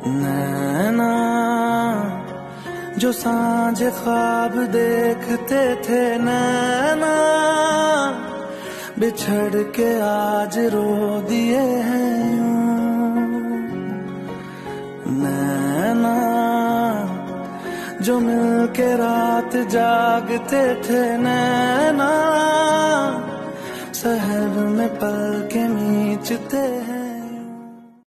नैना जो सांझ ख्वाब देखते थे, नैना बिछड़ के आज रो दिए हैं यूं। नैना जो मिल के रात जागते थे, नैना शहर में पल के मीचते हैं।